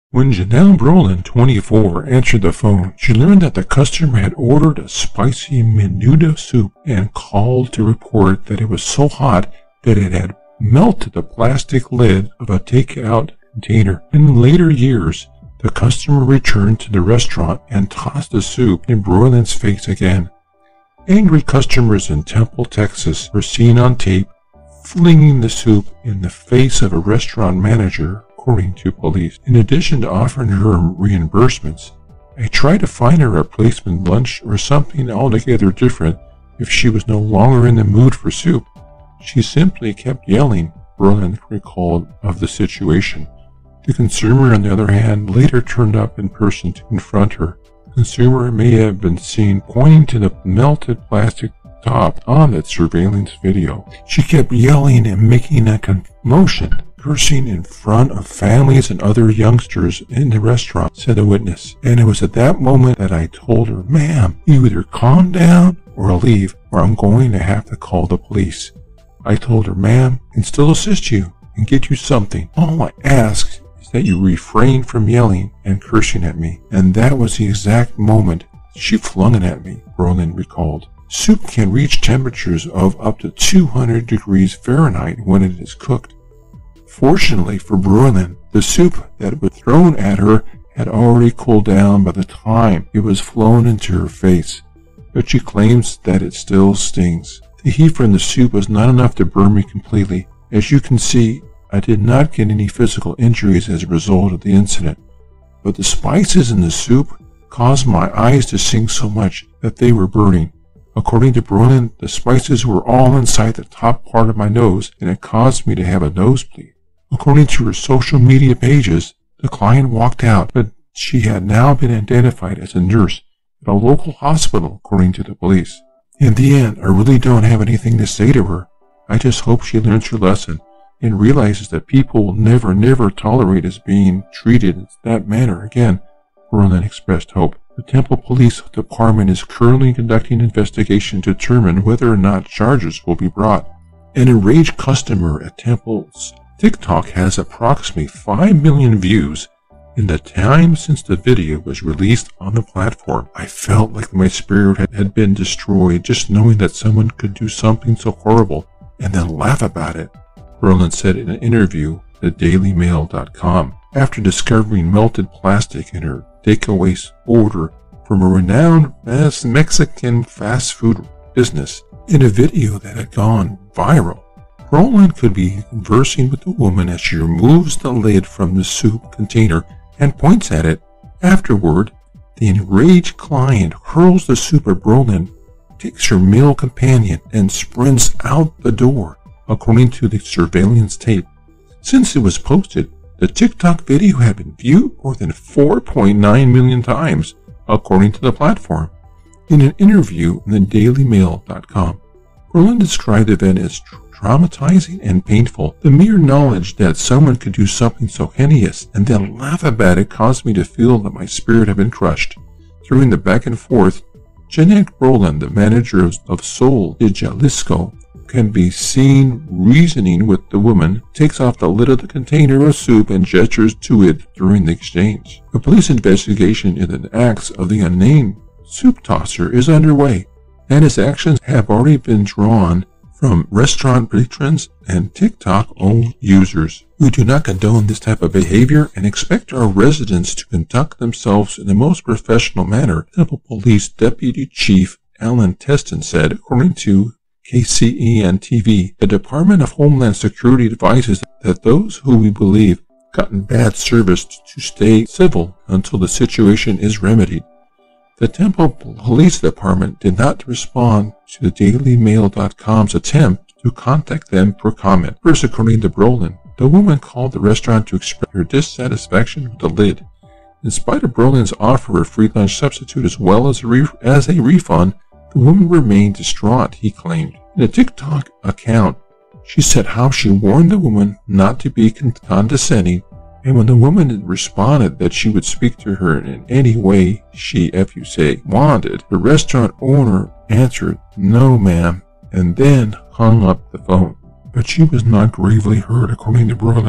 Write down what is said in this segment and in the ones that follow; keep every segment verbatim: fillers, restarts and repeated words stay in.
When Janelle Brolin, twenty-four, answered the phone, she learned that the customer had ordered a spicy menudo soup and called to report that it was so hot that it had melted the plastic lid of a takeout container. In later years, the customer returned to the restaurant and tossed the soup in Brolin's face again. Angry customers in Temple, Texas were seen on tape flinging the soup in the face of a restaurant manager, according to police. In addition to offering her reimbursements, I tried to find her a replacement lunch or something altogether different if she was no longer in the mood for soup. She simply kept yelling, Brolin recalled of the situation. The consumer, on the other hand, later turned up in person to confront her. The consumer may have been seen pointing to the melted plastic top on that surveillance video. She kept yelling and making a commotion, cursing in front of families and other youngsters in the restaurant, said a witness. And it was at that moment that I told her, ma'am, you either calm down or leave, or I'm going to have to call the police. I told her, ma'am, I can still assist you and get you something. All I ask is that you refrain from yelling and cursing at me. And that was the exact moment she flung it at me, Brolin recalled. Soup can reach temperatures of up to two hundred degrees Fahrenheit when it is cooked. Fortunately for Brolin, the soup that was thrown at her had already cooled down by the time it was flown into her face, but she claims that it still stings. The heat from the soup was not enough to burn me completely. As you can see, I did not get any physical injuries as a result of the incident, but the spices in the soup caused my eyes to sting so much that they were burning. According to Brolin, the spices were all inside the top part of my nose, and it caused me to have a nosebleed. According to her social media pages, the client walked out, but she had now been identified as a nurse at a local hospital, according to the police. In the end, I really don't have anything to say to her. I just hope she learns her lesson and realizes that people will never, never tolerate us being treated in that manner again, Brolin expressed hope. The Temple Police Department is currently conducting an investigation to determine whether or not charges will be brought. An enraged customer at Temple's TikTok has approximately five million views in the time since the video was released on the platform. I felt like my spirit had been destroyed just knowing that someone could do something so horrible and then laugh about it, Brolin said in an interview with the Daily Mail dot com. After discovering melted plastic in her takeaway order from a renowned Mexican fast food business in a video that had gone viral, Brolin could be conversing with the woman as she removes the lid from the soup container and points at it. Afterward, the enraged client hurls the soup at Brolin, takes her male companion, and sprints out the door, according to the surveillance tape. Since it was posted, the TikTok video had been viewed more than four point nine million times, according to the platform. In an interview in the Daily Mail dot com, Brolin described the event as traumatizing and painful. The mere knowledge that someone could do something so heinous and then laugh about it caused me to feel that my spirit had been crushed. During the back and forth, Jeanette Brolin, the manager of Sol de Jalisco, can be seen reasoning with the woman, takes off the lid of the container of soup and gestures to it during the exchange. A police investigation into the acts of the unnamed soup tosser is underway, and his actions have already been drawn from restaurant patrons and TikTok-owned users. We do not condone this type of behavior and expect our residents to conduct themselves in the most professional manner, Temple Police Deputy Chief Alan Teston said, according to K C E N T V. The Department of Homeland Security advises that those who we believe gotten bad service to stay civil until the situation is remedied. The Temple Police Department did not respond to the Daily Mail dot com's attempt to contact them for comment. First, according to Brolin, the woman called the restaurant to express her dissatisfaction with the lid. In spite of Brolin's offer of free lunch substitute as well as a, re- as a refund, the woman remained distraught, he claimed. In a TikTok account, she said how she warned the woman not to be condescending, and when the woman responded that she would speak to her in any way she, if you say, wanted, the restaurant owner answered, "No, ma'am," and then hung up the phone. But she was not gravely hurt, according to Brolin.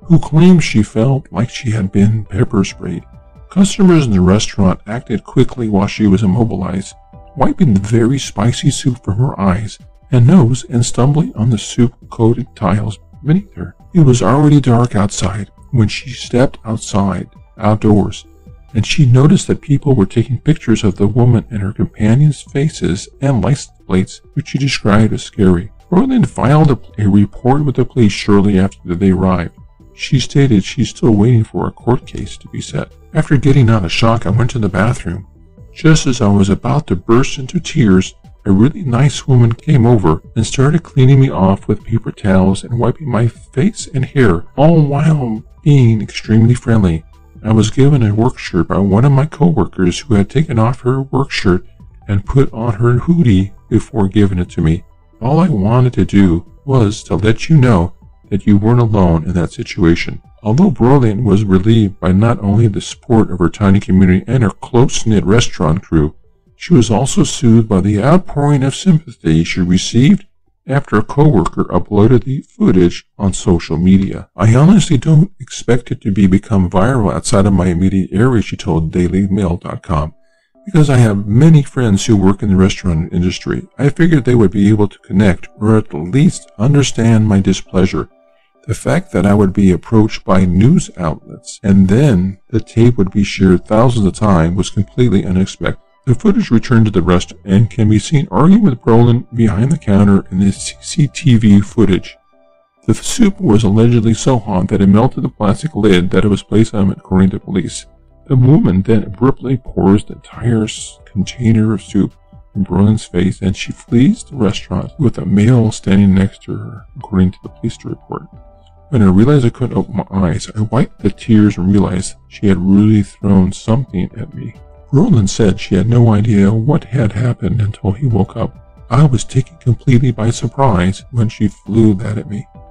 who claimed she felt like she had been pepper sprayed. Customers in the restaurant acted quickly while she was immobilized, wiping the very spicy soup from her eyes and nose and stumbling on the soup-coated tiles beneath her. It was already dark outside when she stepped outside, outdoors, and she noticed that people were taking pictures of the woman and her companions' faces and license plates, which she described as scary. Roland filed a, a report with the police shortly after they arrived. She stated she's still waiting for a court case to be set. After getting out of shock, I went to the bathroom. Just as I was about to burst into tears, a really nice woman came over and started cleaning me off with paper towels and wiping my face and hair, all while being extremely friendly. I was given a work shirt by one of my coworkers who had taken off her work shirt and put on her hoodie before giving it to me. All I wanted to do was to let you know that you weren't alone in that situation. Although Brolin was relieved by not only the support of her tiny community and her close-knit restaurant crew, she was also soothed by the outpouring of sympathy she received after a coworker uploaded the footage on social media. I honestly don't expect it to be become viral outside of my immediate area, she told Daily Mail dot com. Because I have many friends who work in the restaurant industry, I figured they would be able to connect or at least understand my displeasure. The fact that I would be approached by news outlets and then the tape would be shared thousands of times was completely unexpected. The footage returned to the restaurant and can be seen arguing with Brolin behind the counter in the C C T V footage. The soup was allegedly so hot that it melted the plastic lid that it was placed on, according to police. The woman then abruptly pours the entire container of soup in Brolin's face, and she flees the restaurant with a male standing next to her, according to the police report. When I realized I couldn't open my eyes, I wiped the tears and realized she had really thrown something at me. Brolin said she had no idea what had happened until he woke up. I was taken completely by surprise when she flew that at me.